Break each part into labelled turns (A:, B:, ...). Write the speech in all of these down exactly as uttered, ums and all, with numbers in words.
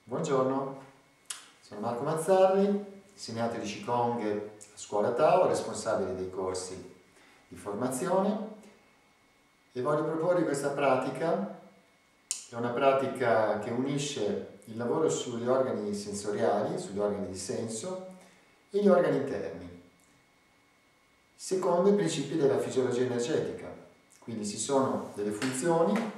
A: Buongiorno, sono Marco Mazzarri, insegnante di Qigong a Scuola Tao, responsabile dei corsi di formazione e voglio proporre questa pratica. È una pratica che unisce il lavoro sugli organi sensoriali, sugli organi di senso e gli organi interni, secondo i principi della fisiologia energetica. Quindi ci sono delle funzioni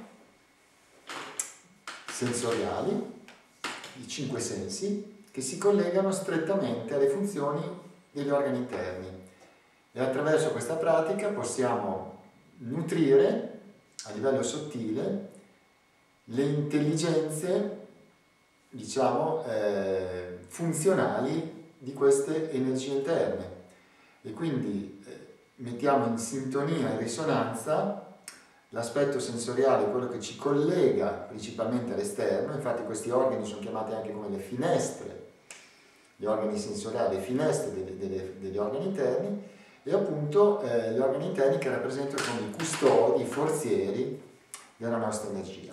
A: sensoriali, i cinque sensi, che si collegano strettamente alle funzioni degli organi interni e attraverso questa pratica possiamo nutrire a livello sottile le intelligenze, diciamo, eh, funzionali di queste energie interne e quindi eh, mettiamo in sintonia e risonanza l'aspetto sensoriale, quello che ci collega principalmente all'esterno. Infatti questi organi sono chiamati anche come le finestre, gli organi sensoriali, le finestre delle, delle, degli organi interni, e appunto eh, gli organi interni che rappresentano come i custodi, i forzieri della nostra energia.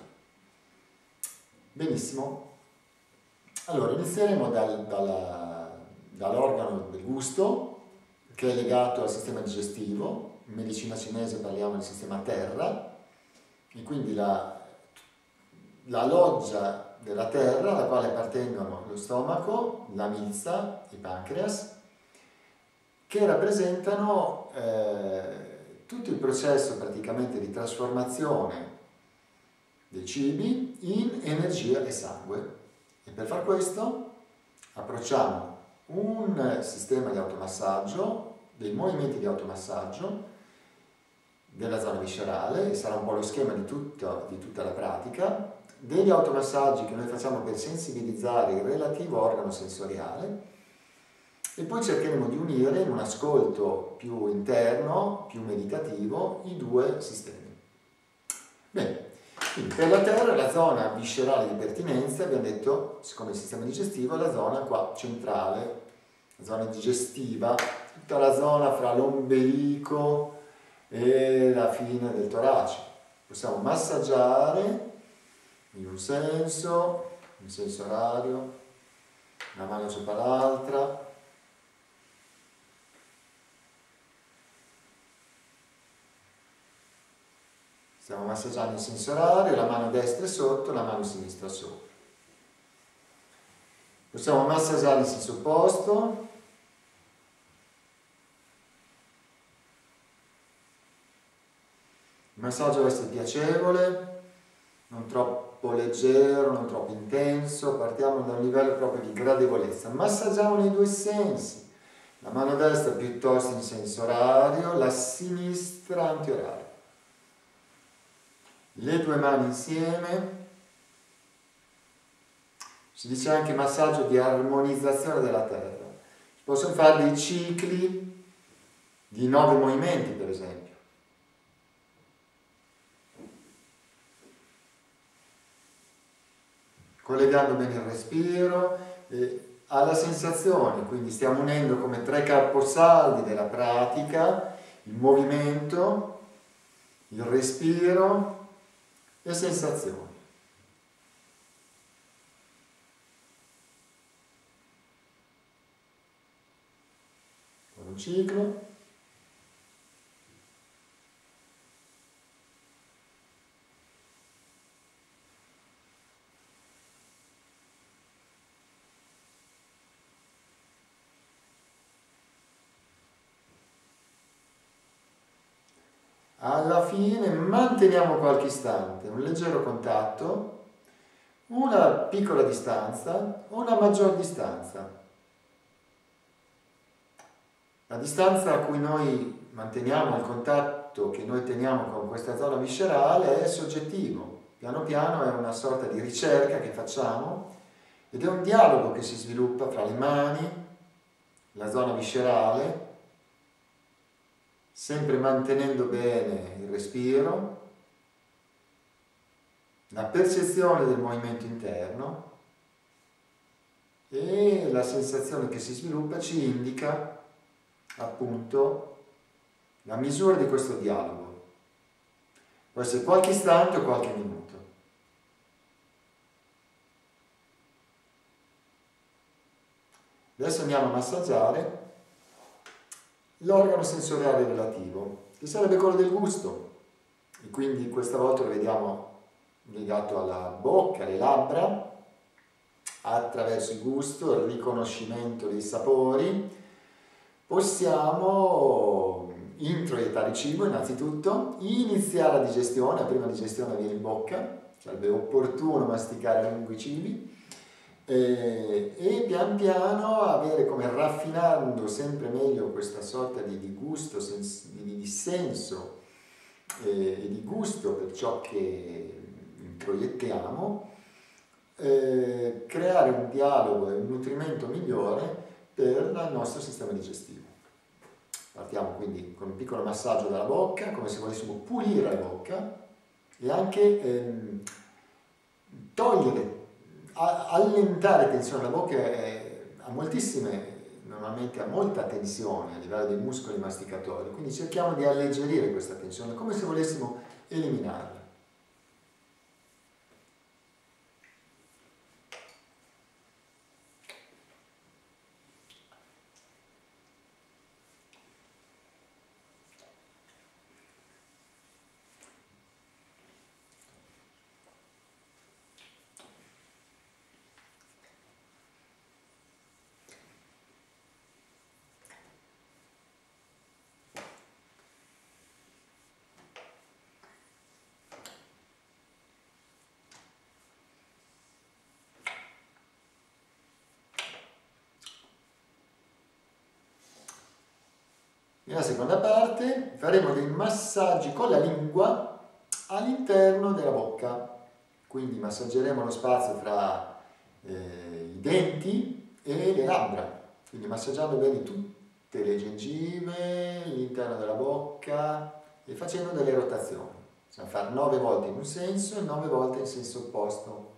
A: Benissimo, allora inizieremo dal, dalla, dall'organo del gusto, che è legato al sistema digestivo. In medicina cinese parliamo del sistema terra, e quindi la, la loggia della terra alla quale appartengono lo stomaco, la milza, il pancreas, che rappresentano eh, tutto il processo praticamente di trasformazione dei cibi in energia e sangue. E per far questo approcciamo un sistema di automassaggio, dei movimenti di automassaggio della zona viscerale, e sarà un po' lo schema di, tutto, di tutta la pratica, degli automassaggi che noi facciamo per sensibilizzare il relativo organo sensoriale, e poi cercheremo di unire in un ascolto più interno, più meditativo, i due sistemi. Bene, quindi per la terra, la zona viscerale di pertinenza, abbiamo detto, siccome il sistema digestivo, è la zona qua centrale, la zona digestiva, tutta la zona fra l'ombelico e la fine del torace. Possiamo massaggiare in un senso, in senso orario, una mano sopra l'altra. Stiamo massaggiando in senso orario, la mano destra è sotto, la mano sinistra sopra. Possiamo massaggiare in senso opposto. Il massaggio deve essere piacevole, non troppo leggero, non troppo intenso. Partiamo da un livello proprio di gradevolezza. Massaggiamo nei due sensi. La mano destra piuttosto in senso orario, la sinistra antiorario. Le due mani insieme. Si dice anche massaggio di armonizzazione della terra. Si possono fare dei cicli di nove movimenti, per esempio. Collegando bene il respiro eh, alla sensazione, quindi stiamo unendo come tre caposaldi della pratica il movimento, il respiro e sensazioni. Con un ciclo. Alla fine manteniamo qualche istante, un leggero contatto, una piccola distanza o una maggior distanza. La distanza a cui noi manteniamo, il contatto che noi teniamo con questa zona viscerale è soggettivo. Piano piano è una sorta di ricerca che facciamo ed è un dialogo che si sviluppa fra le mani, la zona viscerale, sempre mantenendo bene il respiro, la percezione del movimento interno, e la sensazione che si sviluppa ci indica appunto la misura di questo dialogo. Può essere qualche istante o qualche minuto. Adesso andiamo a massaggiare l'organo sensoriale relativo, che sarebbe quello del gusto, e quindi questa volta lo vediamo legato alla bocca, alle labbra, attraverso il gusto, il riconoscimento dei sapori. Possiamo introiettare il cibo innanzitutto, iniziare la digestione, la prima digestione avviene in bocca, sarebbe opportuno masticare a lungo i cibi, eh, e pian piano avere come raffinando sempre meglio questa sorta di, di gusto, sens, di, di senso eh, e di gusto per ciò che introiettiamo, eh, creare un dialogo e un nutrimento migliore per il nostro sistema digestivo. Partiamo quindi con un piccolo massaggio dalla bocca, come se volessimo pulire la bocca e anche ehm, togliere, a, allentare tensione. La bocca è, ha moltissime, normalmente ha molta tensione a livello dei muscoli masticatori, quindi cerchiamo di alleggerire questa tensione, come se volessimo eliminarla. Nella seconda parte faremo dei massaggi con la lingua all'interno della bocca, quindi massaggeremo lo spazio tra eh, i denti e le labbra, quindi massaggiando bene tutte le gengive, l'interno della bocca e facendo delle rotazioni. Possiamo fare nove volte in un senso e nove volte in senso opposto.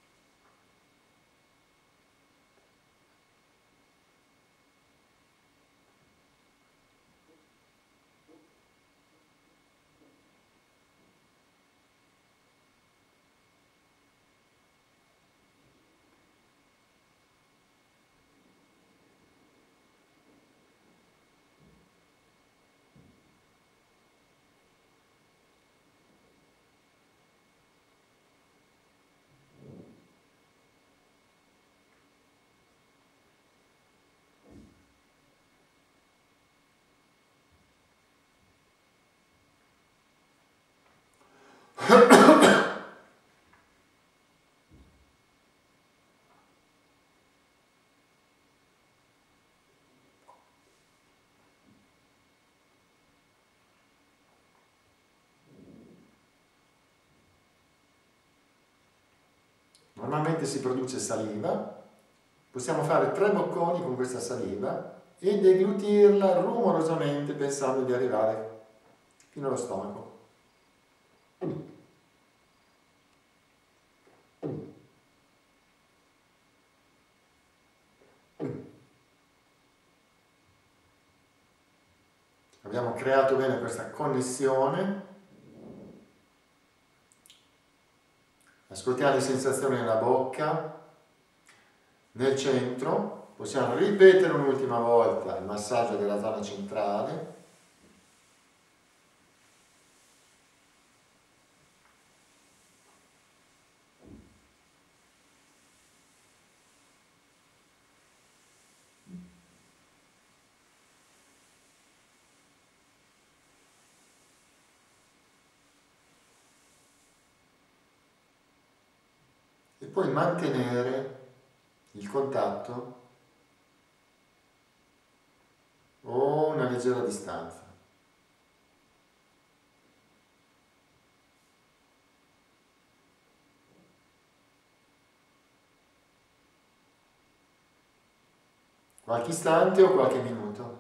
A: Normalmente si produce saliva, possiamo fare tre bocconi con questa saliva e deglutirla rumorosamente pensando di arrivare fino allo stomaco. Abbiamo creato bene questa connessione. Ascoltiamo le sensazioni nella bocca, nel centro. Possiamo ripetere un'ultima volta il massaggio della zona centrale. E poi mantenere il contatto o una leggera distanza. Qualche istante o qualche minuto.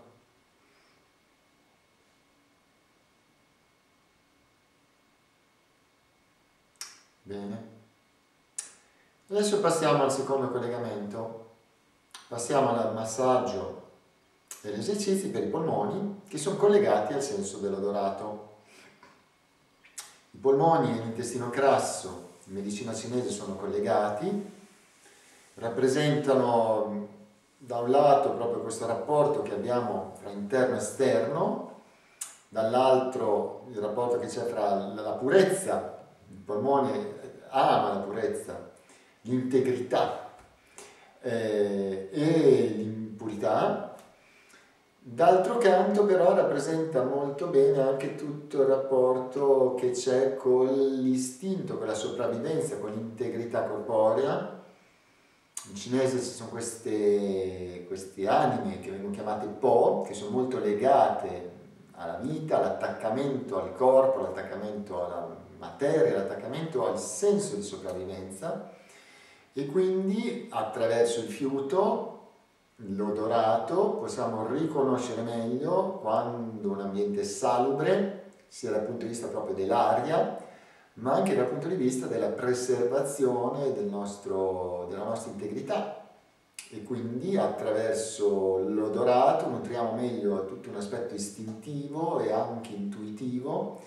A: Bene. Adesso passiamo al secondo collegamento. Passiamo al massaggio degli esercizi per i polmoni che sono collegati al senso dell'odorato. I polmoni e l'intestino grasso in medicina cinese sono collegati, rappresentano da un lato proprio questo rapporto che abbiamo fra interno e esterno, dall'altro il rapporto che c'è fra la purezza, il polmone ama la purezza, l'integrità eh, e l'impurità. D'altro canto però rappresenta molto bene anche tutto il rapporto che c'è con l'istinto, con la sopravvivenza, con l'integrità corporea. In cinese ci sono queste, queste anime che vengono chiamate Po, che sono molto legate alla vita, all'attaccamento al corpo, all'attaccamento alla materia, all'attaccamento al senso di sopravvivenza, e quindi attraverso il fiuto, l'odorato, possiamo riconoscere meglio quando un ambiente è salubre, sia dal punto di vista proprio dell'aria, ma anche dal punto di vista della preservazione del nostro, della nostra integrità. E quindi attraverso l'odorato nutriamo meglio tutto un aspetto istintivo e anche intuitivo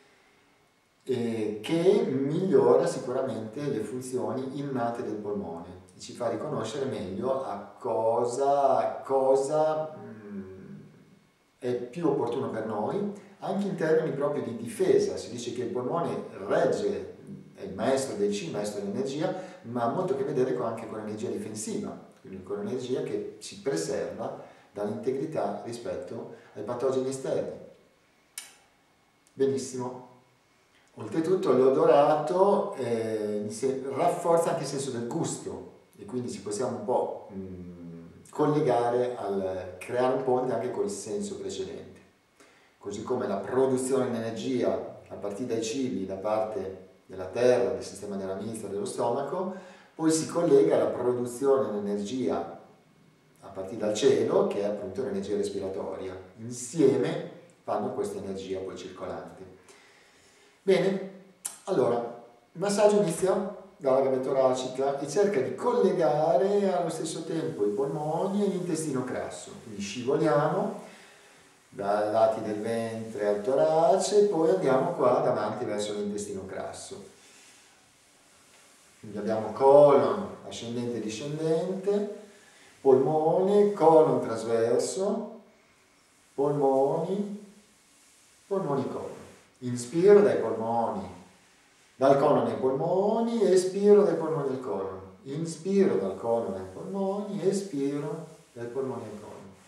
A: eh, che migliora sicuramente le funzioni innate del polmone e ci fa riconoscere meglio a cosa, cosa mh, è più opportuno per noi, anche in termini proprio di difesa. Si dice che il polmone regge, è il maestro del chi, il maestro dell'energia, ma ha molto a che vedere con, anche con l'energia difensiva, quindi con l'energia che ci preserva dall'integrità rispetto ai patogeni esterni. Benissimo. Oltretutto l'odorato eh, rafforza anche il senso del gusto e quindi ci possiamo un po' mh, collegare al creare un ponte anche col senso precedente. Così come la produzione di energia a partire dai cibi da parte della terra, del sistema della milza, dello stomaco, poi si collega alla produzione di energia a partire dal cielo, che è appunto l'energia respiratoria. Insieme fanno questa energia poi circolante. Bene, allora, il massaggio inizia dalla gabbia toracica e cerca di collegare allo stesso tempo i polmoni e l'intestino grasso. Quindi scivoliamo dai lati del ventre al torace e poi andiamo qua davanti verso l'intestino grasso. Quindi abbiamo colon ascendente e discendente, polmone, colon trasverso, polmoni, polmoni colon. Inspiro dai polmoni, dal colon ai polmoni, espiro dai polmoni al colon. Inspiro dal colon ai polmoni, espiro dai polmoni al colon.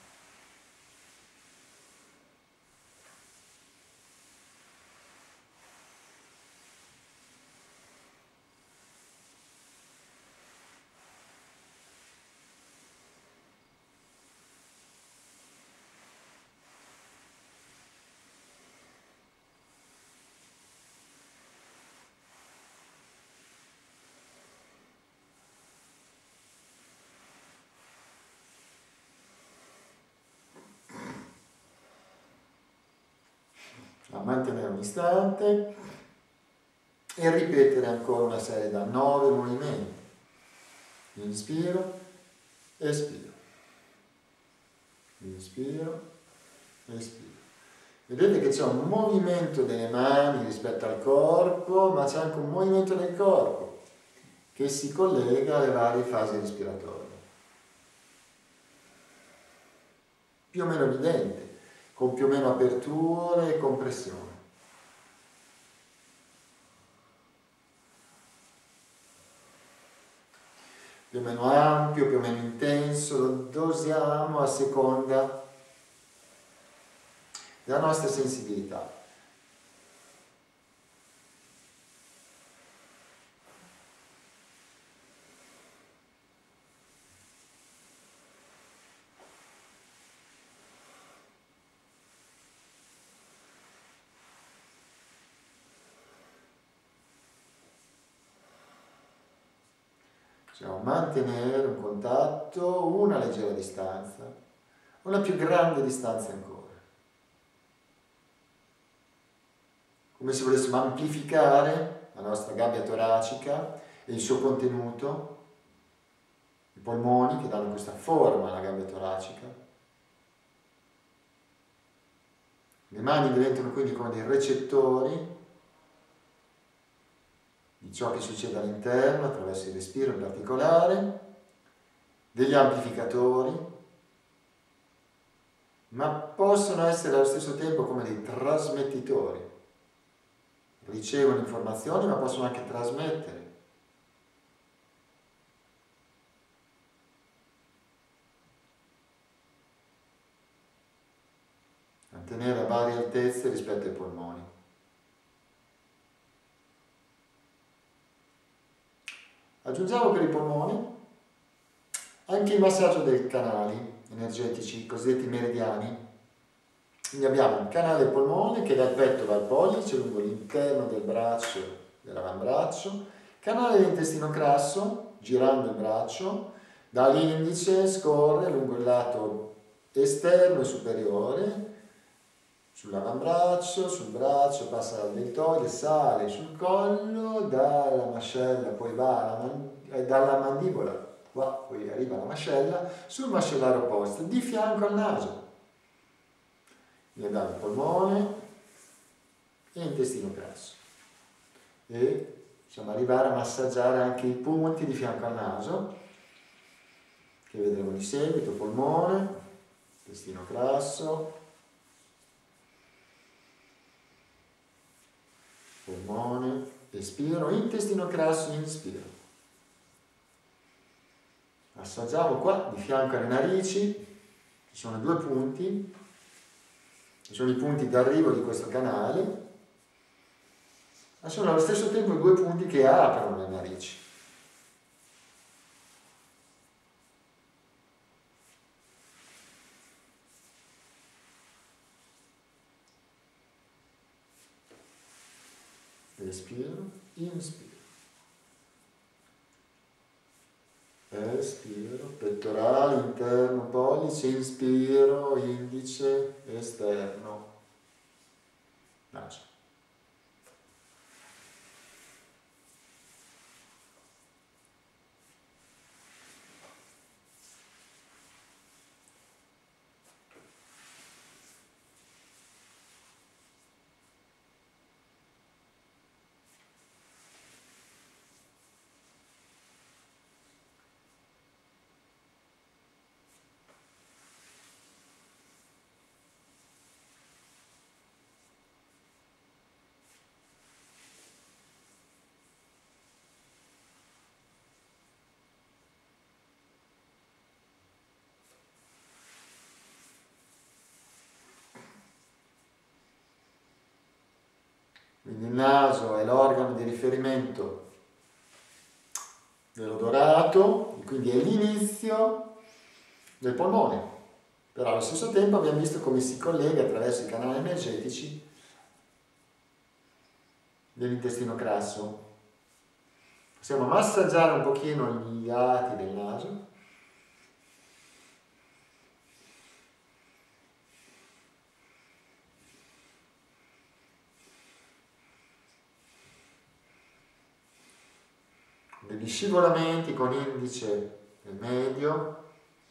A: A mantenere un istante e ripetere ancora una serie da nove movimenti. Inspiro, espiro, inspiro, espiro. Vedete che c'è un movimento delle mani rispetto al corpo, ma c'è anche un movimento del corpo che si collega alle varie fasi respiratorie. Più o meno evidente, con più o meno aperture e compressione. Più o meno ampio, più o meno intenso, lo dosiamo a seconda della nostra sensibilità. Possiamo mantenere un contatto, una leggera distanza, una più grande distanza ancora. Come se volessimo amplificare la nostra gabbia toracica e il suo contenuto, i polmoni che danno questa forma alla gabbia toracica. Le mani diventano quindi come dei recettori di ciò che succede all'interno attraverso il respiro in particolare degli amplificatori, ma possono essere allo stesso tempo come dei trasmettitori. Ricevono informazioni, ma possono anche trasmettere. Mantenere a varie altezze rispetto ai polmoni. Aggiungiamo per i polmoni anche il massaggio dei canali energetici, cosiddetti meridiani. Quindi abbiamo un canale del polmone che dal petto va al pollice lungo l'interno del braccio, dell'avambraccio, canale dell'intestino grasso, girando il braccio, dall'indice scorre lungo il lato esterno e superiore, sull'avambraccio, sul braccio, passa dal deltoide, sale sul collo, dalla mascella, poi va alla man- eh, dalla mandibola, qua, poi arriva alla mascella, sul mascellare opposto, di fianco al naso. Quindi abbiamo il polmone e l'intestino grasso. E possiamo arrivare a massaggiare anche i punti di fianco al naso, che vedremo di seguito: polmone, intestino grasso, polmone, espiro, intestino grasso, inspiro. Massaggiamo qua di fianco alle narici, ci sono due punti, ci sono i punti d'arrivo di questo canale, ma sono allo stesso tempo due punti che aprono le narici. Espiro, inspiro. Espiro, pettorale, interno, pollice, inspiro, indice, esterno, naso. Quindi il naso è l'organo di riferimento dell'odorato, quindi è l'inizio del polmone, però allo stesso tempo abbiamo visto come si collega attraverso i canali energetici dell'intestino grasso. Possiamo massaggiare un pochino gli lati del naso. Degli scivolamenti con indice e medio.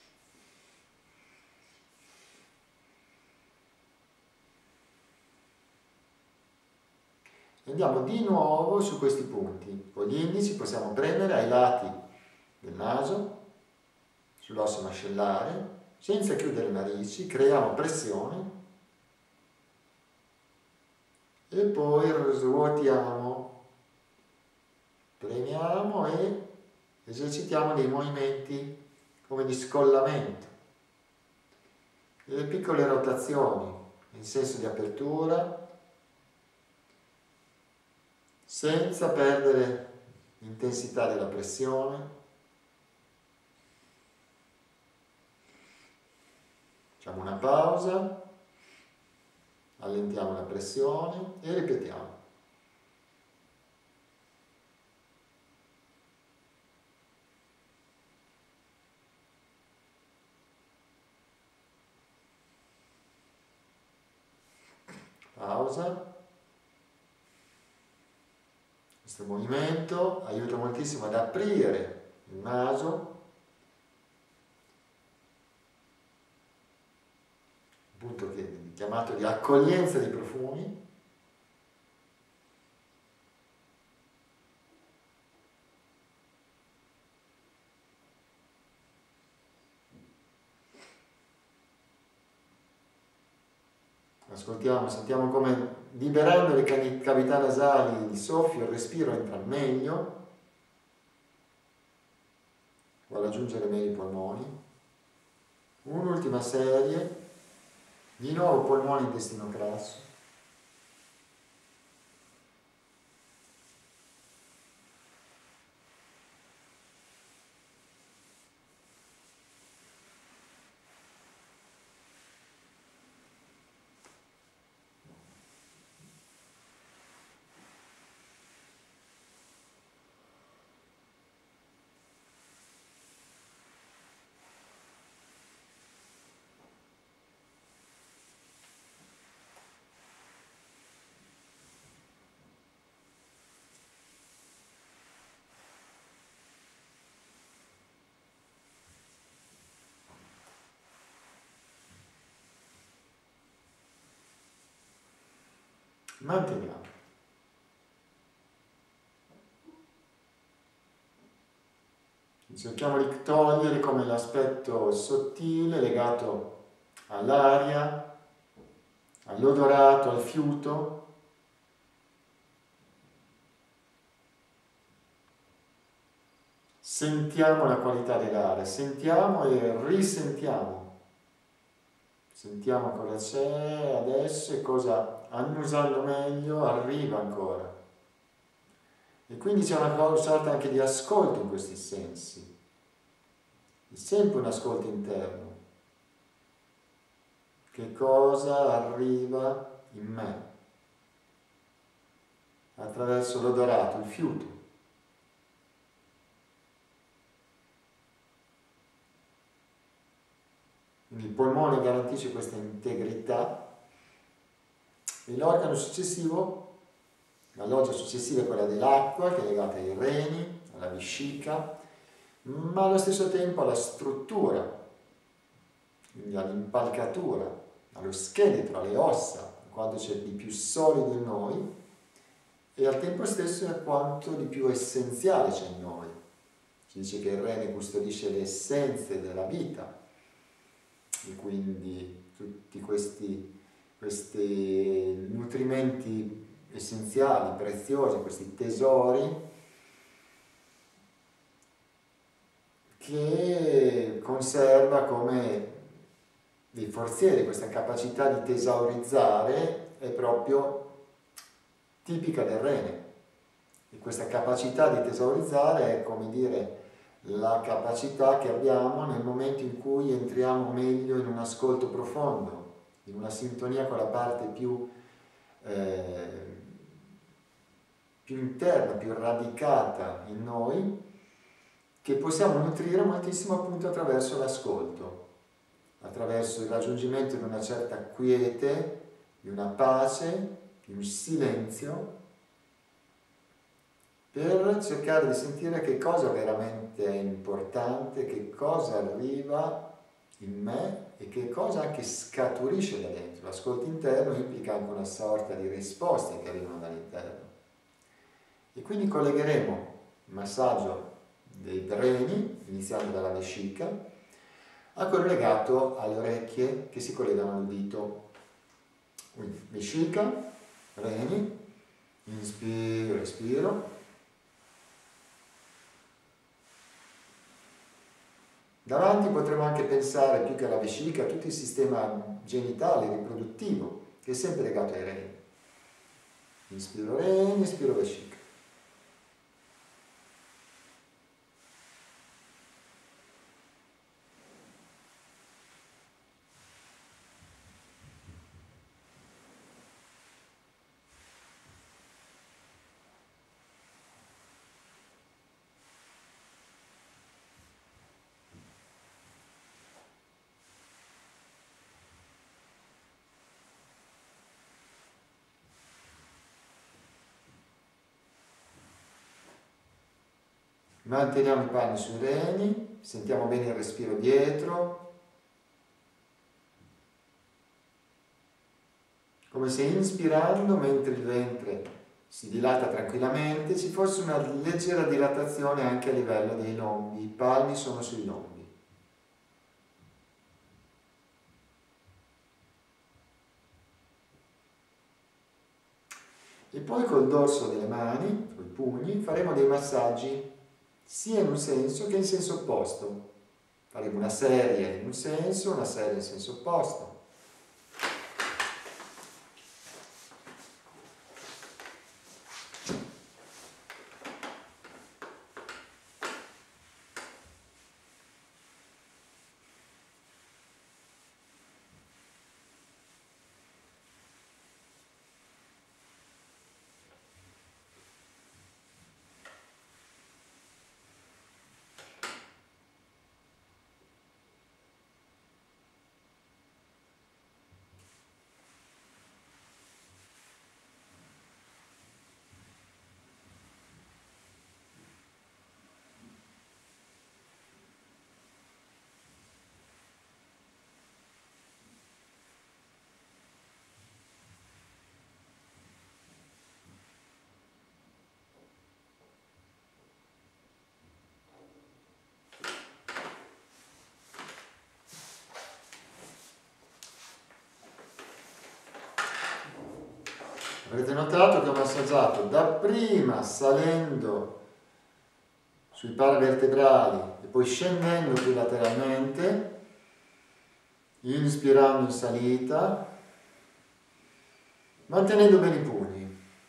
A: Andiamo di nuovo su questi punti. Con gli indici possiamo premere ai lati del naso, sull'osso mascellare, senza chiudere le narici, creiamo pressione e poi svuotiamo. Premiamo e esercitiamo dei movimenti come di scollamento, delle piccole rotazioni in senso di apertura, senza perdere l'intensità della pressione. Facciamo una pausa, allentiamo la pressione e ripetiamo. Pausa. Questo movimento aiuta moltissimo ad aprire il naso, appunto che è chiamato di accoglienza dei profumi. ascoltiamo, sentiamo come liberando le cavità nasali il soffio, il respiro entra meglio, va a raggiungere meglio i polmoni. Un'ultima serie, di nuovo polmone, intestino grasso. Manteniamo. Cerchiamo di togliere come l'aspetto sottile legato all'aria, all'odorato, al fiuto. Sentiamo la qualità dell'aria, sentiamo e risentiamo. Sentiamo cosa c'è adesso e cosa, annusando meglio, arriva ancora. E quindi c'è una sorta anche di ascolto in questi sensi. È sempre un ascolto interno. Che cosa arriva in me? Attraverso l'odorato, il fiuto. Quindi il polmone garantisce questa integrità e l'organo successivo, la loggia successiva è quella dell'acqua, che è legata ai reni, alla vescica, ma allo stesso tempo alla struttura, quindi all'impalcatura, allo scheletro, alle ossa, quanto c'è di più solido in noi e al tempo stesso a quanto di più essenziale c'è in noi. Si dice che il rene custodisce le essenze della vita e quindi tutti questi, questi nutrimenti essenziali, preziosi, questi tesori che conserva come dei forzieri. Questa capacità di tesaurizzare è proprio tipica del rene e questa capacità di tesaurizzare è, come dire, la capacità che abbiamo nel momento in cui entriamo meglio in un ascolto profondo, in una sintonia con la parte più, eh, più interna, più radicata in noi, che possiamo nutrire moltissimo appunto attraverso l'ascolto, attraverso il raggiungimento di una certa quiete, di una pace, di un silenzio, per cercare di sentire che cosa veramente è importante, che cosa arriva in me e che cosa anche scaturisce da dentro. L'ascolto interno implica anche una sorta di risposte che arrivano dall'interno. E quindi collegheremo il massaggio dei reni, iniziando dalla vescica, a quello legato alle orecchie che si collegano al dito. Quindi vescica, reni, inspiro, espiro. Davanti potremo anche pensare, più che alla vescica, a tutto il sistema genitale, riproduttivo, che è sempre legato ai reni. Inspiro reni, espiro vescica. Manteniamo i panni sui reni, sentiamo bene il respiro dietro, come se inspirando, mentre il ventre si dilata tranquillamente, ci fosse una leggera dilatazione anche a livello dei lombi, i palmi sono sui lombi. E poi col dorso delle mani, con i pugni, faremo dei massaggi sia in un senso che in senso opposto. Faremo una serie in un senso, una serie in senso opposto. Avrete notato che ho massaggiato dapprima salendo sui paravertebrali e poi scendendo più lateralmente, inspirando in salita, mantenendo bene i pugni.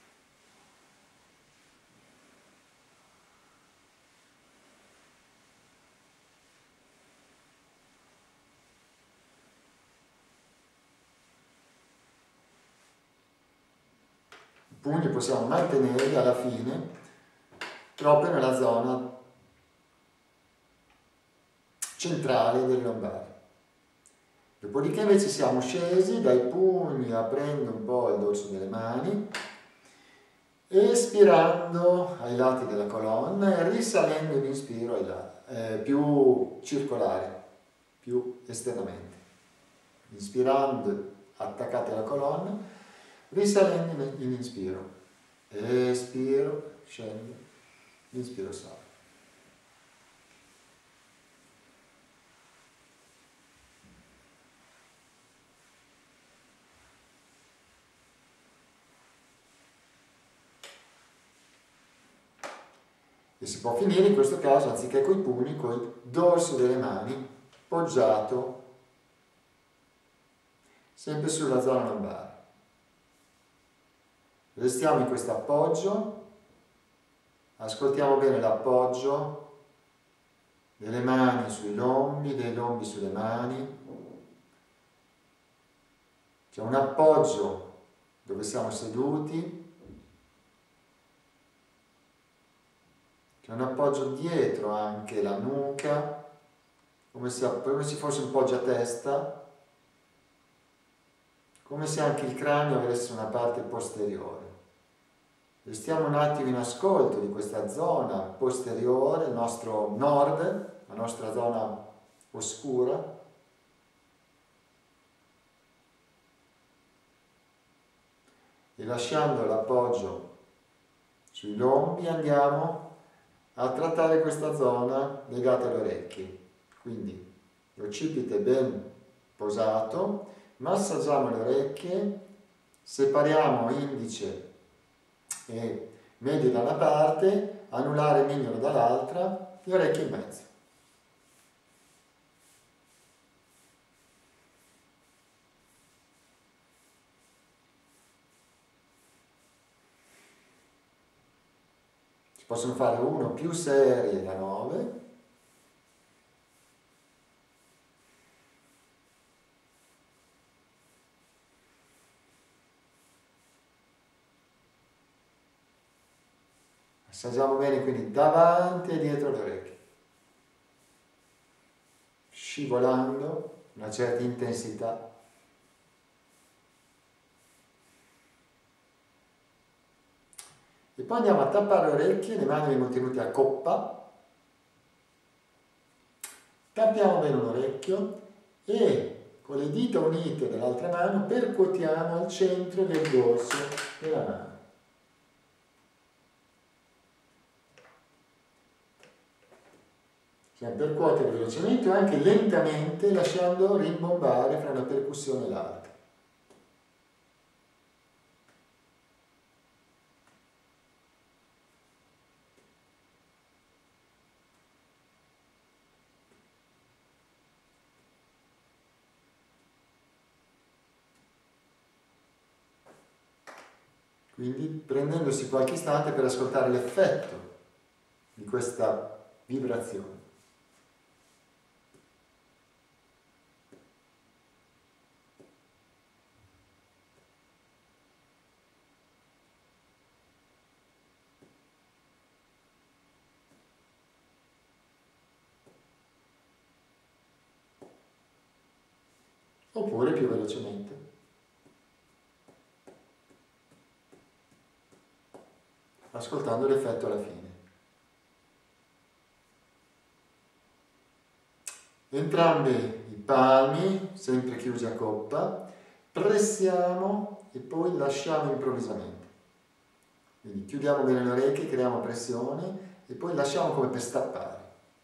A: I pugni possiamo mantenerli alla fine proprio nella zona centrale del lombare. Dopodiché invece siamo scesi dai pugni aprendo un po' il dorso delle mani, espirando ai lati della colonna e risalendo l'inspiro ai lati, eh, più circolare, più esternamente. Inspirando attaccati alla colonna, risalendo in inspiro, espiro, scendo, inspiro, sale. E si può finire in questo caso, anziché coi pugni, col dorso delle mani poggiato sempre sulla zona lombare. Restiamo in questo appoggio, ascoltiamo bene l'appoggio delle mani sui lombi, dei lombi sulle mani. C'è un appoggio dove siamo seduti, c'è un appoggio dietro anche la nuca, come se, come se fosse un poggio a testa, come se anche il cranio avesse una parte posteriore. Restiamo un attimo in ascolto di questa zona posteriore, il nostro nord, la nostra zona oscura. E lasciando l'appoggio sui lombi andiamo a trattare questa zona legata alle orecchie. Quindi l'occipite ben posato, massaggiamo le orecchie, separiamo indice e medio da una parte, anulare mignolo dall'altra, le orecchie in mezzo. Si possono fare uno o più serie da nove. Assaggiamo bene quindi davanti e dietro le orecchie, scivolando una certa intensità. E poi andiamo a tappare le orecchie, le mani le tenute a coppa, tappiamo bene un orecchio e con le dita unite dell'altra mano percuotiamo al centro del dorso della mano. Possiamo percuotere velocemente o anche lentamente lasciando rimbombare fra una percussione e l'altra. Quindi prendendosi qualche istante per ascoltare l'effetto di questa vibrazione. Oppure più velocemente. Ascoltando l'effetto alla fine. Entrambi i palmi, sempre chiusi a coppa, pressiamo e poi lasciamo improvvisamente. Quindi chiudiamo bene le orecchie, creiamo pressione e poi lasciamo come per stappare.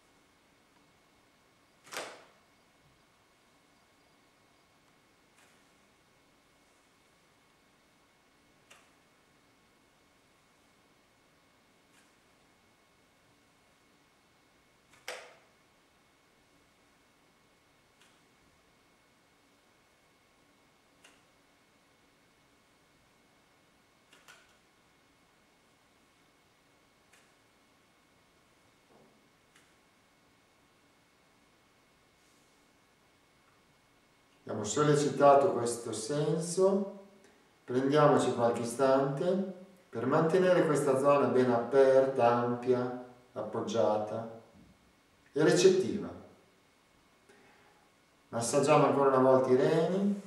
A: Abbiamo sollecitato questo senso, prendiamoci qualche istante per mantenere questa zona ben aperta, ampia, appoggiata e recettiva. Massaggiamo ancora una volta i reni.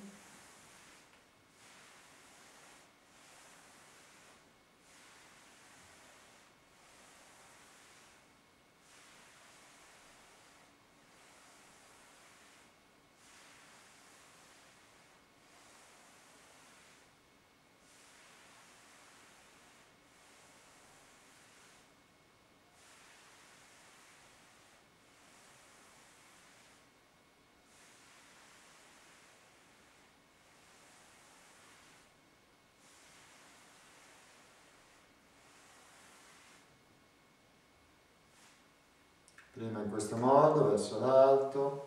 A: Prima in questo modo, verso l'alto.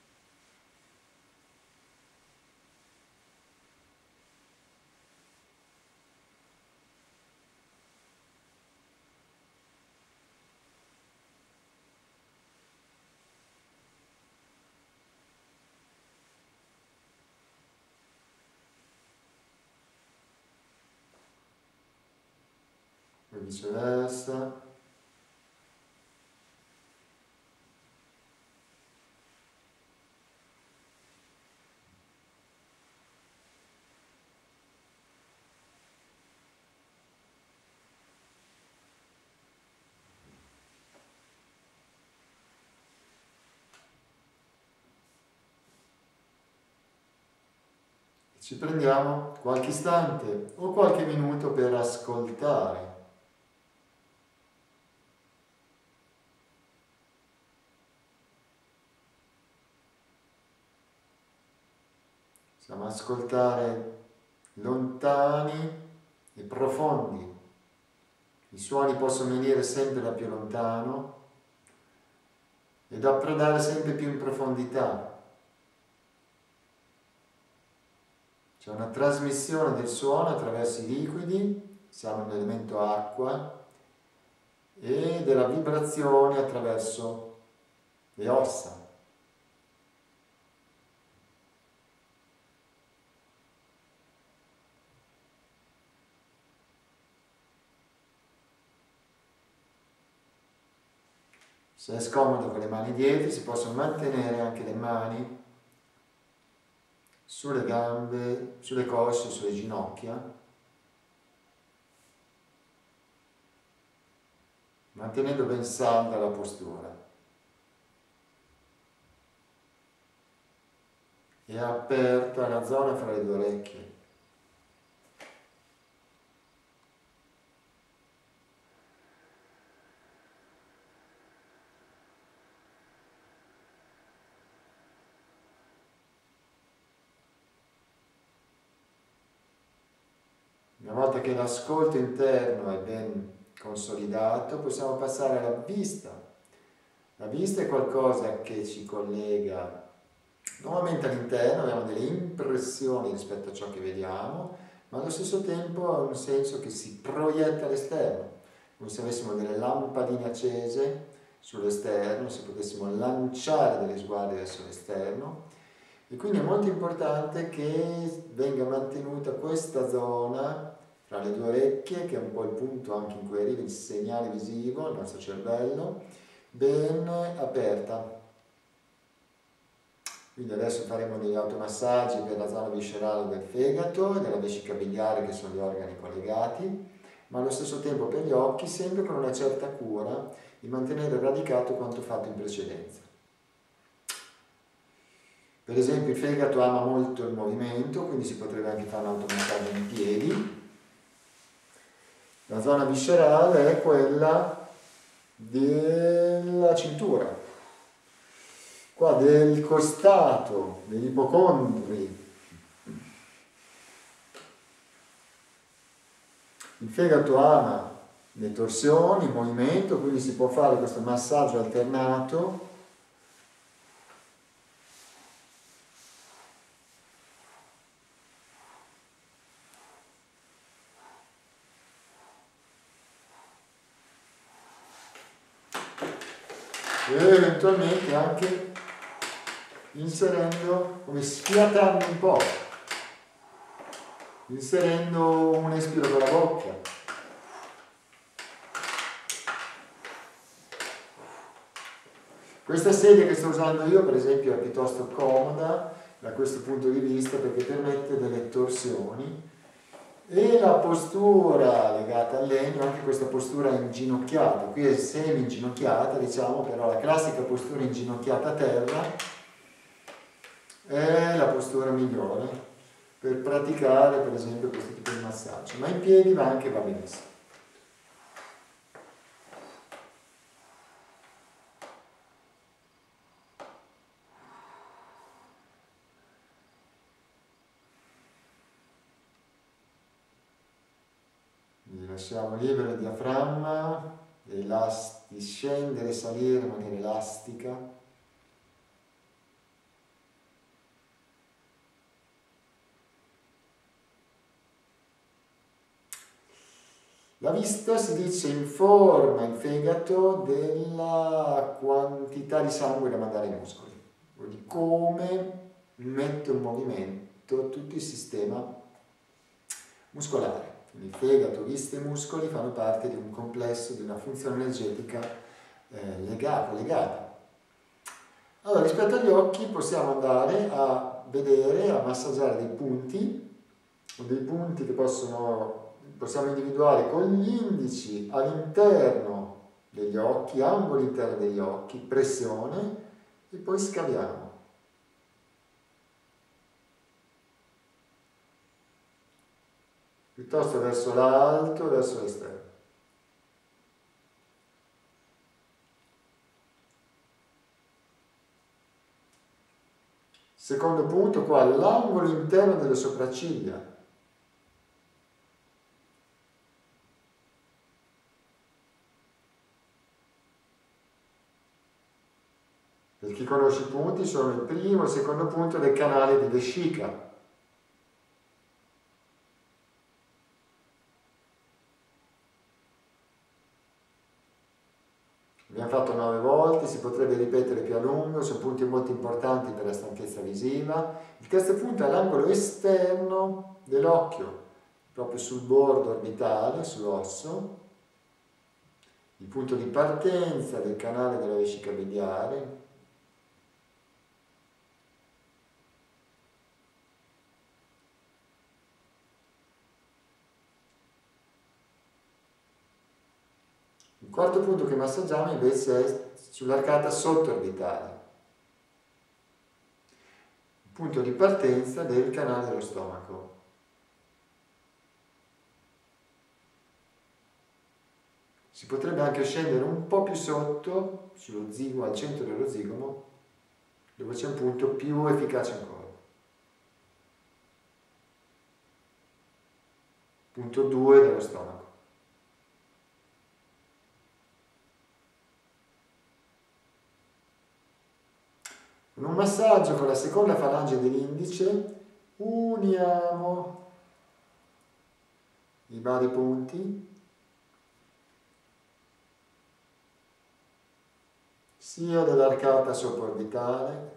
A: E viceversa. Ci prendiamo qualche istante o qualche minuto per ascoltare. Possiamo ascoltare lontani e profondi. I suoni possono venire sempre da più lontano ed approdare sempre più in profondità. C'è una trasmissione del suono attraverso i liquidi, siamo nell'elemento acqua, e della vibrazione attraverso le ossa. Se è scomodo con le mani dietro, si possono mantenere anche le mani sulle gambe, sulle cosce, sulle ginocchia, mantenendo ben salda la postura e aperta la zona fra le due orecchie. Una volta che l'ascolto interno è ben consolidato, possiamo passare alla vista. La vista è qualcosa che ci collega nuovamente all'interno, abbiamo delle impressioni rispetto a ciò che vediamo, ma allo stesso tempo ha un senso che si proietta all'esterno, come se avessimo delle lampadine accese sull'esterno, se potessimo lanciare delle sguardi verso l'esterno. E quindi è molto importante che venga mantenuta questa zona tra le due orecchie, che è un po' il punto anche in cui arriva il segnale visivo, il nostro cervello, ben aperta. Quindi adesso faremo degli automassaggi per la zona viscerale del fegato e della vescica biliare, che sono gli organi collegati, ma allo stesso tempo per gli occhi, sempre con una certa cura di mantenere radicato quanto fatto in precedenza. Per esempio il fegato ama molto il movimento, quindi si potrebbe anche fare un automassaggio in piedi. La zona viscerale è quella della cintura, qua del costato, degli ipocondri. Il fegato ama le torsioni, il movimento, quindi si può fare questo massaggio alternato. E eventualmente anche inserendo, come sfiatando un po', inserendo un espiro con la bocca. Questa sedia che sto usando io, per esempio, è piuttosto comoda da questo punto di vista, perché permette delle torsioni, e la postura legata al legno, anche questa postura inginocchiata, qui è semi inginocchiata, diciamo, però la classica postura inginocchiata a terra è la postura migliore per praticare, per esempio, questo tipo di massaggio, ma in piedi va anche va benissimo. Lasciamo libero il diaframma, di scendere e salire in maniera elastica. La vista si dice informa il fegato della quantità di sangue da mandare ai muscoli, o di come mette in movimento tutto il sistema muscolare. Il fegato, vista e muscoli fanno parte di un complesso, di una funzione energetica eh, legata, legata. Allora, rispetto agli occhi possiamo andare a vedere, a massaggiare dei punti, dei punti che possono, possiamo individuare con gli indici all'interno degli occhi, angoli interni degli occhi, pressione, e poi scaviamo. Piuttosto verso l'alto, verso l'esterno. Secondo punto qua, l'angolo interno delle sopracciglia. Per chi conosce i punti, sono il primo e il secondo punto del canale di vescica. Abbiamo fatto nove volte, si potrebbe ripetere più a lungo, sono punti molto importanti per la stanchezza visiva. Il terzo punto è l'angolo esterno dell'occhio, proprio sul bordo orbitale, sull'osso. Il punto di partenza del canale della vescica biliare. Il quarto punto che massaggiamo invece è sull'arcata sottoorbitale, il punto di partenza del canale dello stomaco. Si potrebbe anche scendere un po' più sotto, sullo zigomo, al centro dello zigomo, dove c'è un punto più efficace ancora. Punto due dello stomaco. Con un massaggio con la seconda falange dell'indice uniamo i vari punti, sia dell'arcata sopraorbitale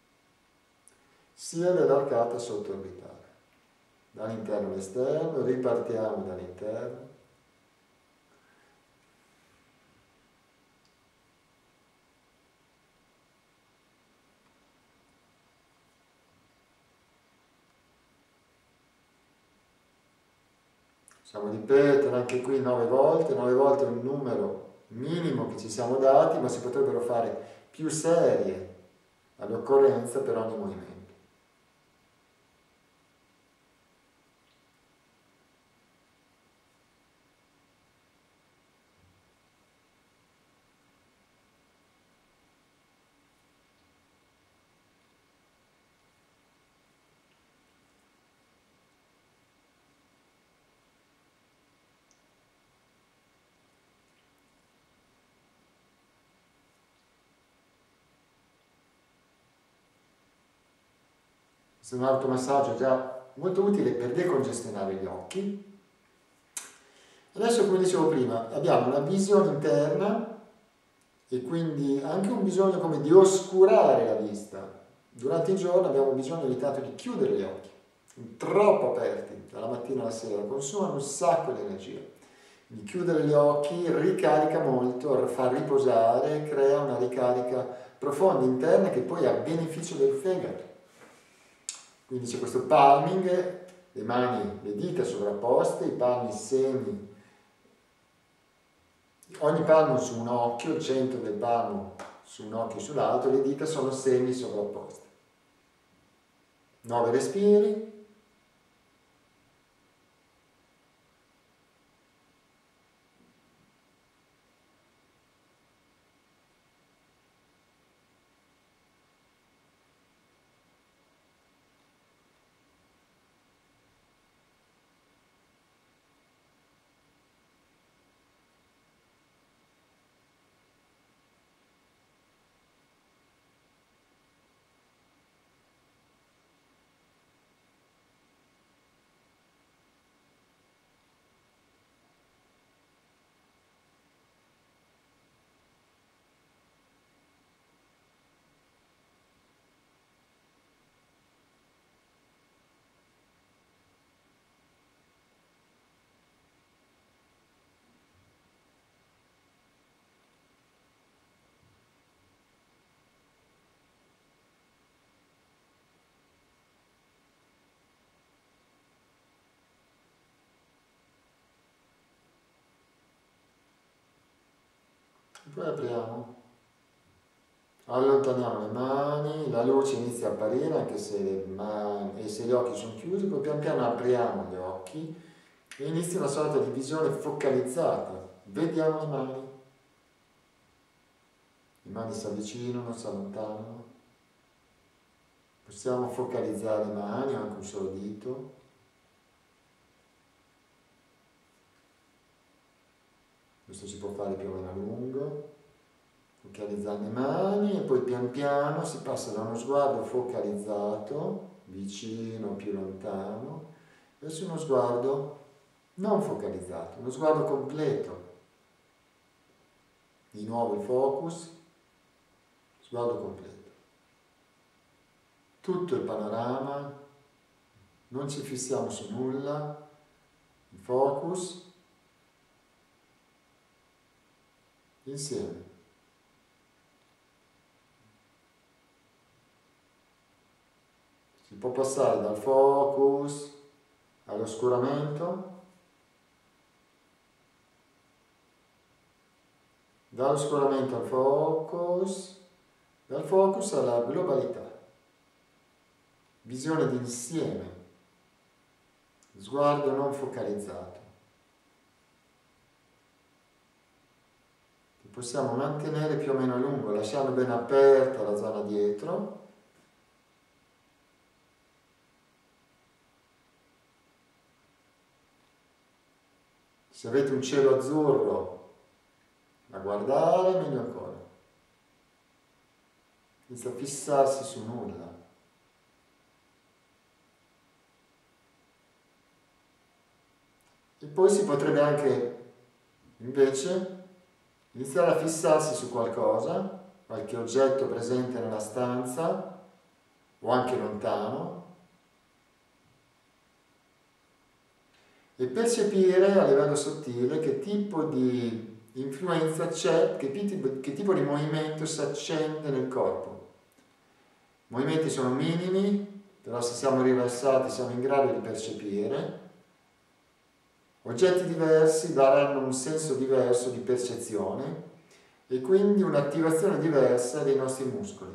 A: sia dell'arcata sottoorbitale. Dall'interno all'esterno, ripartiamo dall'interno. Possiamo ripetere anche qui nove volte, nove volte è un numero minimo che ci siamo dati, ma si potrebbero fare più serie all'occorrenza per ogni movimento. Questo è un automassaggio già molto utile per decongestionare gli occhi. Adesso, come dicevo prima, abbiamo una visione interna e quindi anche un bisogno come di oscurare la vista. Durante il giorno abbiamo bisogno ogni tanto di chiudere gli occhi, troppo aperti, dalla mattina alla sera, consumano un sacco di energia. Quindi chiudere gli occhi ricarica molto, fa riposare, crea una ricarica profonda interna che poi ha beneficio del fegato. Quindi c'è questo palming, le mani, le dita sovrapposte, i palmi semi, ogni palmo su un occhio, il centro del palmo su un occhio e sull'altro, le dita sono semi sovrapposte. Nove respiri. Poi apriamo, allontaniamo le mani, la luce inizia a apparire anche se, le mani, e se gli occhi sono chiusi, poi pian piano apriamo gli occhi e inizia una sorta di visione focalizzata. Vediamo le mani, le mani si avvicinano, si allontanano, possiamo focalizzare le mani, anche un solo dito. Questo si può fare più o meno a lungo, focalizzando le mani e poi pian piano si passa da uno sguardo focalizzato, vicino, più lontano, verso uno sguardo non focalizzato, uno sguardo completo. Di nuovo il focus, sguardo completo. Tutto il panorama, non ci fissiamo su nulla, il focus, insieme. Si può passare dal focus all'oscuramento, dall'oscuramento al focus, dal focus alla globalità. Visione d'insieme, sguardo non focalizzato. Che possiamo mantenere più o meno a lungo, lasciando ben aperta la zona dietro. Se avete un cielo azzurro da guardare, meglio ancora. Senza fissarsi su nulla. E poi si potrebbe anche invece iniziare a fissarsi su qualcosa, qualche oggetto presente nella stanza o anche lontano, e percepire a livello sottile che tipo di influenza c'è, che tipo, che tipo di movimento si accende nel corpo. I movimenti sono minimi, però se siamo rilassati siamo in grado di percepire. Oggetti diversi daranno un senso diverso di percezione e quindi un'attivazione diversa dei nostri muscoli.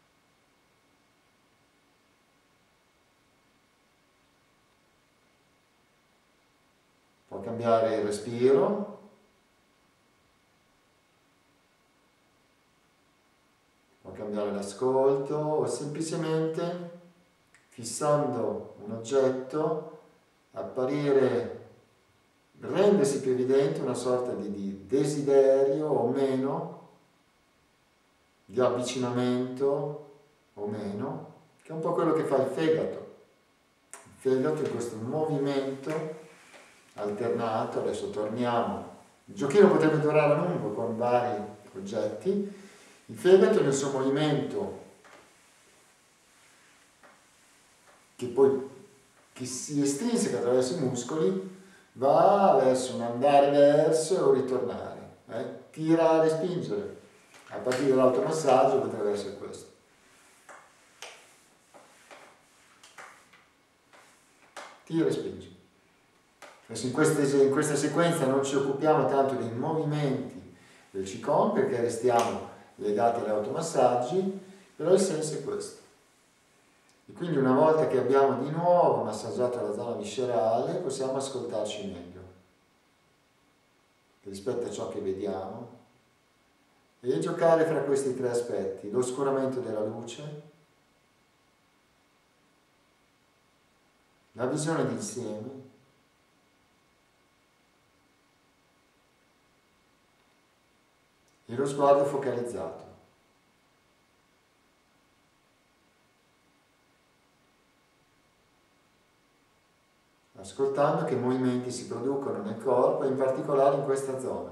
A: Può cambiare il respiro, può cambiare l'ascolto o semplicemente fissando un oggetto apparire, rendersi più evidente una sorta di, di desiderio o meno, di avvicinamento o meno, che è un po' quello che fa il fegato. Il fegato è questo movimento alternato, adesso torniamo, il giochino potrebbe durare a lungo con vari oggetti. Il fegato nel suo movimento, che poi che si estrinseca attraverso i muscoli, va verso un andare verso e un ritornare, eh? Tirare e spingere. A partire dall'automassaggio potrebbe essere questo. Tira e spingi. Adesso in, queste, in questa sequenza non ci occupiamo tanto dei movimenti del Qigong perché restiamo legati agli automassaggi, però il senso è questo. E quindi una volta che abbiamo di nuovo massaggiato la zona viscerale possiamo ascoltarci meglio rispetto a ciò che vediamo e giocare fra questi tre aspetti: l'oscuramento della luce, la visione d'insieme e lo sguardo focalizzato. Ascoltando che movimenti si producono nel corpo e in particolare in questa zona.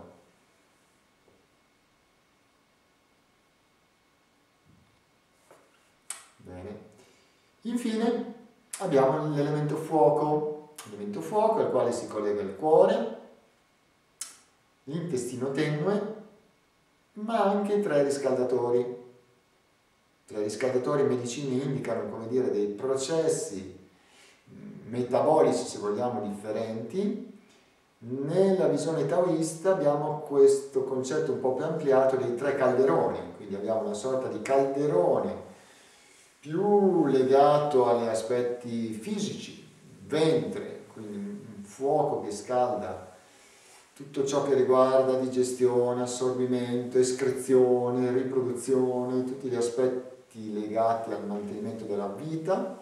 A: Bene. Infine abbiamo l'elemento fuoco, l'elemento fuoco al quale si collega il cuore, l'intestino tenue, ma anche tre riscaldatori. Tre riscaldatori in medicina indicano, come dire, dei processi metabolici, se vogliamo, differenti. Nella visione taoista abbiamo questo concetto un po' più ampliato dei tre calderoni, quindi abbiamo una sorta di calderone più legato agli aspetti fisici, ventre, quindi un fuoco che scalda tutto ciò che riguarda digestione, assorbimento, escrezione, riproduzione, tutti gli aspetti legati al mantenimento della vita.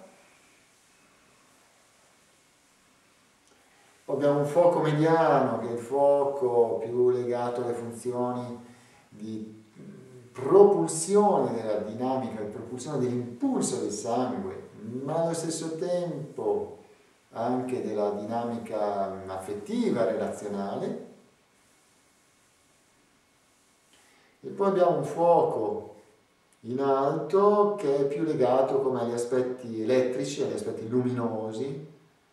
A: Abbiamo un fuoco mediano, che è il fuoco più legato alle funzioni di propulsione della dinamica, di propulsione dell'impulso del sangue, ma allo stesso tempo anche della dinamica affettiva, relazionale. E poi abbiamo un fuoco in alto che è più legato come agli aspetti elettrici, agli aspetti luminosi,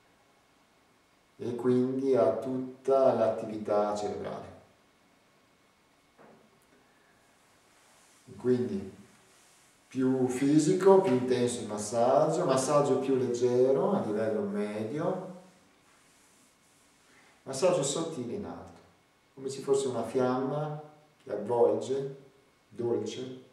A: e quindi a tutta l'attività cerebrale. Quindi più fisico, più intenso il massaggio, massaggio più leggero a livello medio, massaggio sottile in alto, come se fosse una fiamma che avvolge, dolce,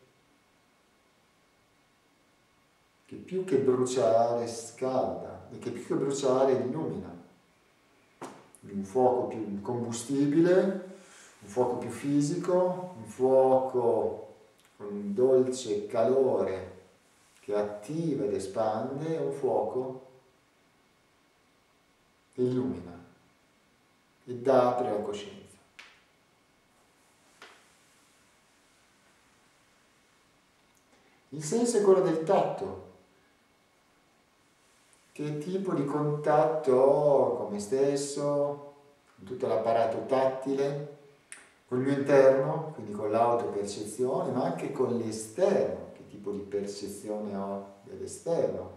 A: che più che bruciare scalda e che più che bruciare illumina. Un fuoco più combustibile, un fuoco più fisico, un fuoco con un dolce calore che attiva ed espande, e un fuoco che illumina ed apre la coscienza. Il senso è quello del tatto. Che tipo di contatto ho con me stesso, tutto l'apparato tattile, col mio interno, quindi con l'autopercezione, ma anche con l'esterno, che tipo di percezione ho dell'esterno.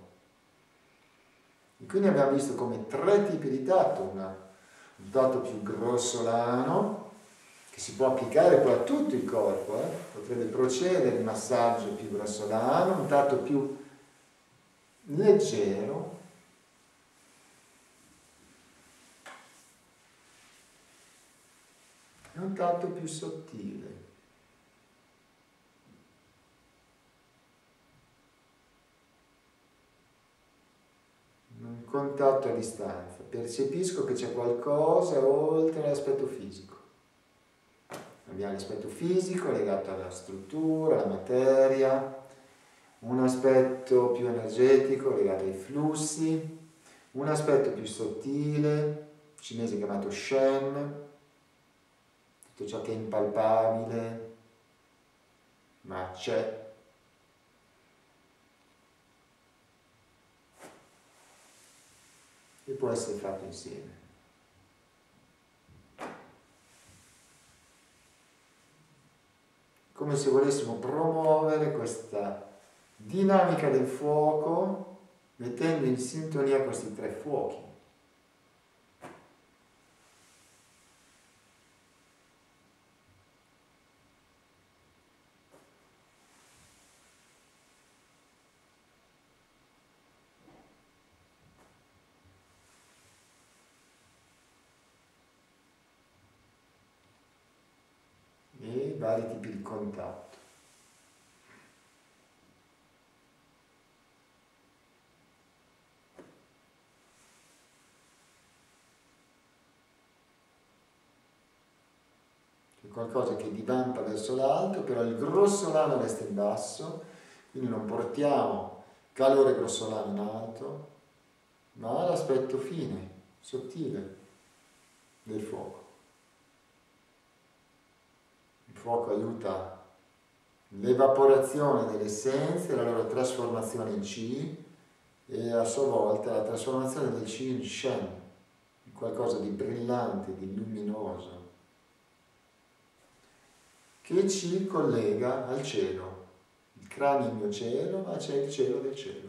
A: E quindi abbiamo visto come tre tipi di tatto, una, un tatto più grossolano, che si può applicare poi a tutto il corpo, eh? Potrebbe procedere il massaggio più grossolano, un tatto più leggero, e un tatto più sottile. Un contatto a distanza. Percepisco che c'è qualcosa oltre l'aspetto fisico. Abbiamo l'aspetto fisico legato alla struttura, alla materia, un aspetto più energetico legato ai flussi, un aspetto più sottile, cinese chiamato Shen, tutto ciò che è impalpabile, ma c'è. E può essere fatto insieme. Come se volessimo promuovere questa dinamica del fuoco mettendo in sintonia questi tre fuochi. E vari tipi di contatto. Qualcosa che divampa verso l'alto, però il grossolano resta in basso, quindi non portiamo calore grossolano in alto, ma l'aspetto fine, sottile del fuoco. Il fuoco aiuta l'evaporazione delle essenze, la loro trasformazione in Qi e a sua volta la trasformazione del Qi in Shen, in qualcosa di brillante, di luminoso, che ci collega al cielo. Il cranio è il mio cielo, ma c'è il cielo del cielo.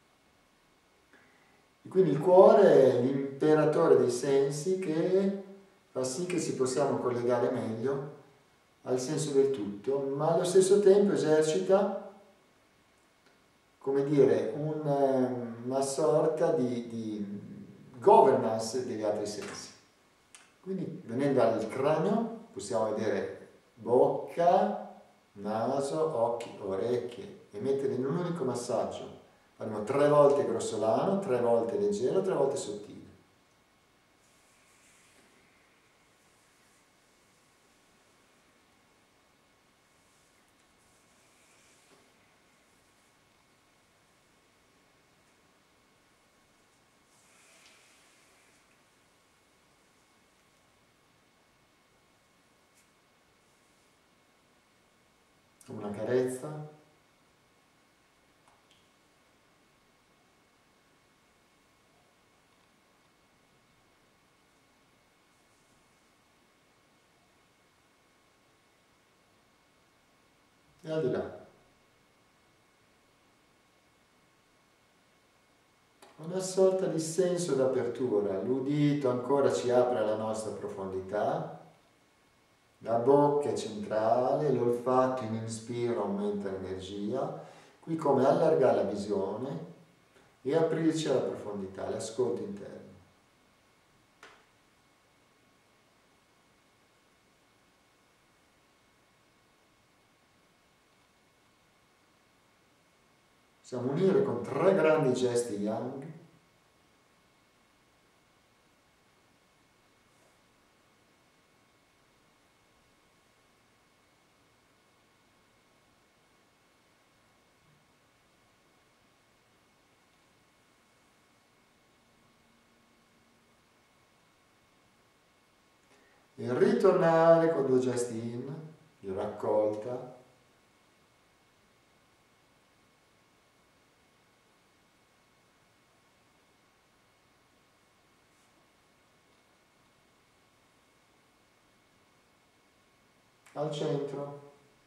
A: E quindi il cuore è l'imperatore dei sensi che fa sì che ci possiamo collegare meglio al senso del tutto, ma allo stesso tempo esercita, come dire, un, una sorta di, di governance degli altri sensi. Quindi venendo dal cranio possiamo vedere bocca, naso, occhi, orecchie e mettere in un unico massaggio. Faremo tre volte grossolano, tre volte leggero, tre volte sottile. Una carezza. E al di là. Una sorta di senso d'apertura. L'udito ancora ci apre alla nostra profondità. La bocca è centrale, l'olfatto in inspiro aumenta l'energia. Qui come allargare la visione e aprirci alla profondità, all'ascolto interno. Possiamo unire con tre grandi gesti yang. E ritornare con due gesti in, di raccolta. al centro,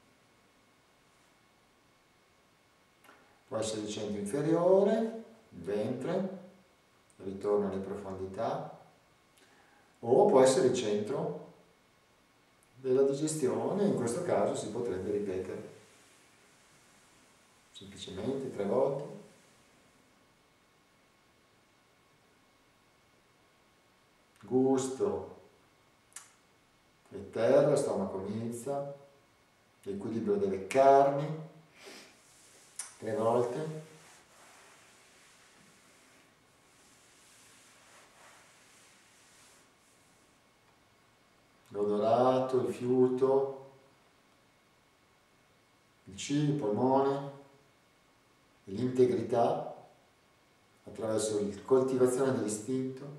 A: può essere il centro inferiore, il ventre, ritorno alle profondità, o può essere il centro della digestione, in questo caso si potrebbe ripetere semplicemente tre volte. Gusto e terra, stomaco milza, l'equilibrio delle carni, tre volte. L'odorato, il fiuto, il C, il polmone, l'integrità attraverso la coltivazione dell'istinto.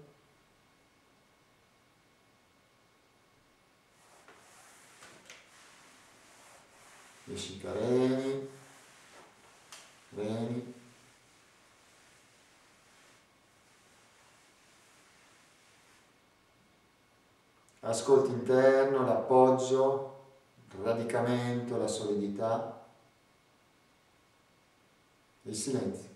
A: Vescica reni, reni, ascolto interno, l'appoggio, il radicamento, la solidità, il silenzio.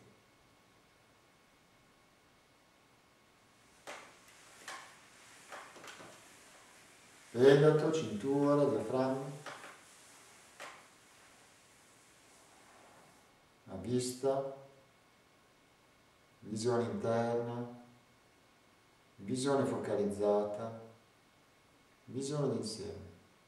A: Fegato, cintura, diaframma, la vista, visione interna, visione focalizzata, visione d'insieme.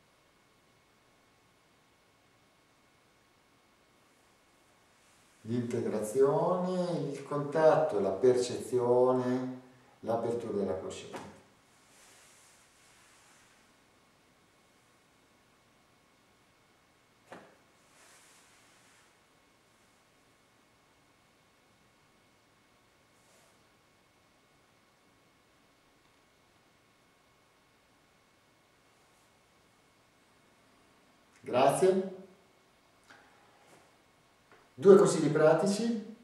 A: L'integrazione, il contatto, la percezione, l'apertura della coscienza. Grazie. Due consigli pratici.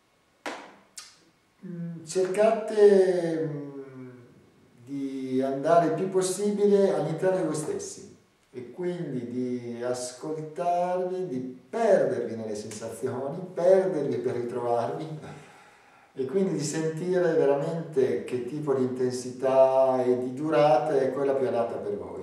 A: Cercate di andare il più possibile all'interno di voi stessi e quindi di ascoltarvi, di perdervi nelle sensazioni, perdervi per ritrovarvi e quindi di sentire veramente che tipo di intensità e di durata è quella più adatta per voi.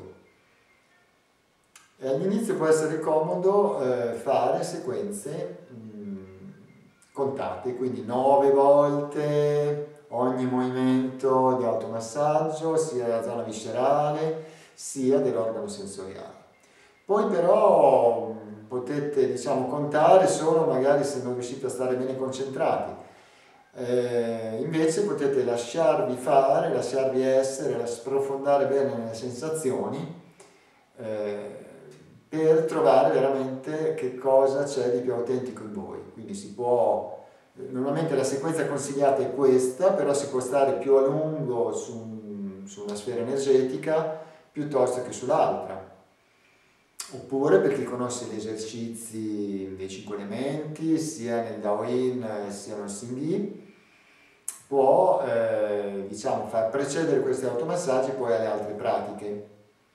A: E all'inizio può essere comodo eh, fare sequenze mh, contate, quindi nove volte ogni movimento di automassaggio, sia della zona viscerale, sia dell'organo sensoriale. Poi però mh, potete, diciamo, contare solo magari se non riuscite a stare bene concentrati. Eh, invece potete lasciarvi fare, lasciarvi essere, sprofondare bene nelle sensazioni, eh, per trovare veramente che cosa c'è di più autentico in voi. Quindi si può, normalmente la sequenza consigliata è questa, però si può stare più a lungo su, su una sfera energetica piuttosto che sull'altra. Oppure per chi conosce gli esercizi dei cinque elementi, sia nel Daoyin sia nel Xingyi, può eh, diciamo, far precedere questi automassaggi poi alle altre pratiche.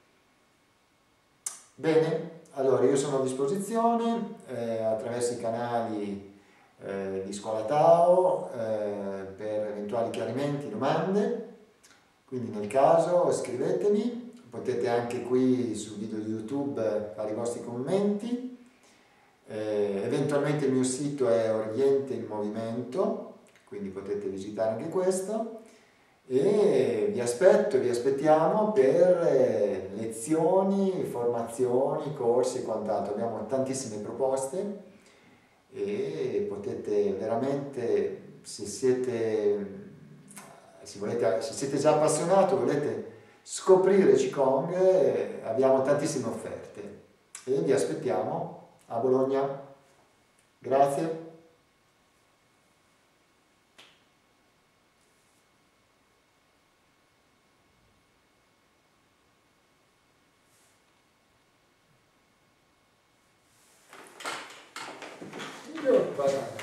A: Bene, allora io sono a disposizione eh, attraverso i canali eh, di Scuola Tao eh, per eventuali chiarimenti, domande, quindi nel caso scrivetemi, potete anche qui sul video di YouTube fare i vostri commenti, eh, eventualmente il mio sito è Oriente in Movimento, quindi potete visitare anche questo. E vi aspetto, vi aspettiamo per lezioni, formazioni, corsi e quant'altro. Abbiamo tantissime proposte e potete veramente, se siete, se volete, se siete già appassionati, volete scoprire Qigong, abbiamo tantissime offerte e vi aspettiamo a Bologna. Grazie. Io,